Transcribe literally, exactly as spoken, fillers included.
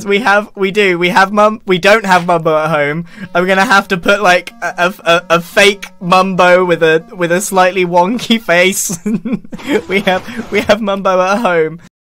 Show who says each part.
Speaker 1: we have, we do, we have Mum, we don't have Mumbo at home. I'm gonna have to put like a, a, a fake Mumbo with a with a slightly wonky face. we have we have Mumbo at home.